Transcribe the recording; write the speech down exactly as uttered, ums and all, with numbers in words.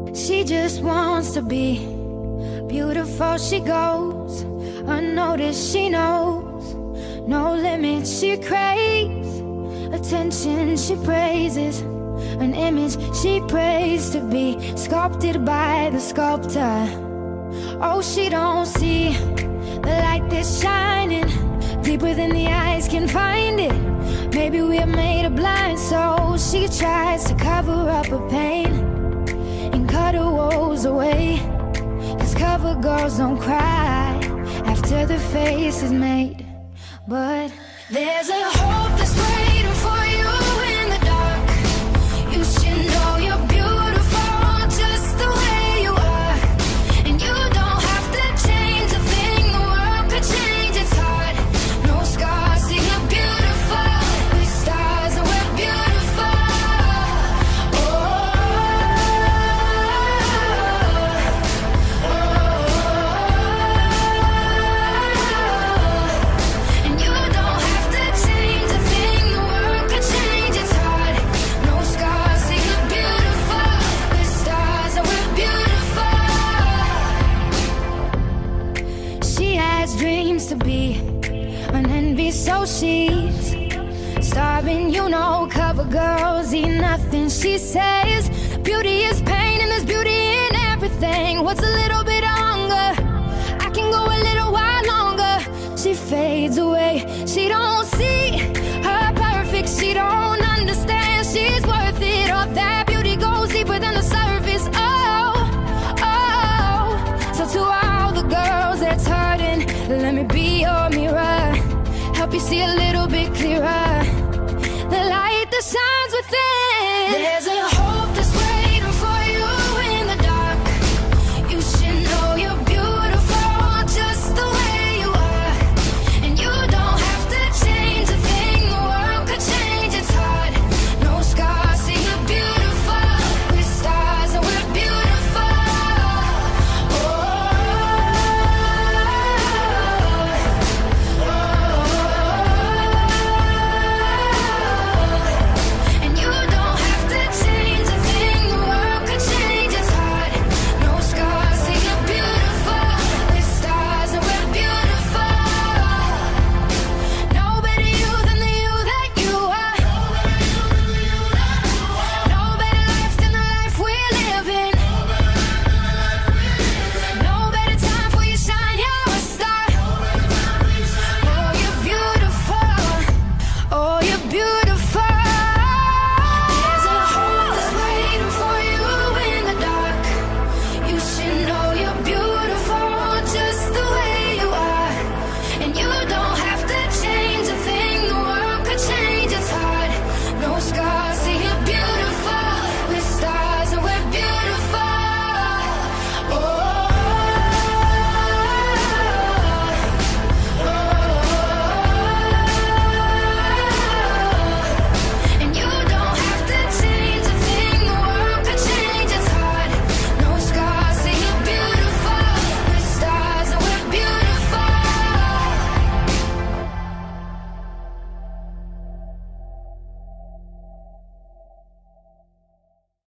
She just wants to be beautiful. She goes unnoticed. She knows no limits. She craves attention. She praises an image she prays to be sculpted by the sculptor. Oh, she don't see the light that's shining deeper than the eyes can find it. Maybe we're made of blind souls. She tries to cover up her pain and cut her woes away, 'cause cover girls don't cry after the face is made. But there's a hope that's waiting for you in the dark. You should know you're beautiful just the way you are, and you don't have to change a thing. The world could change its heart. No scars, see you're beautiful. We're stars and we're beautiful. Oh, oh, oh. And you don't have to change a thing. The world could change its heart. No scars, see you're beautiful. We're stars and we're beautiful. She has dreams to be an envy, so she's starving. You know, cover girls eat nothing. She says beauty is pain and there's beauty in everything. What's a little bit of hunger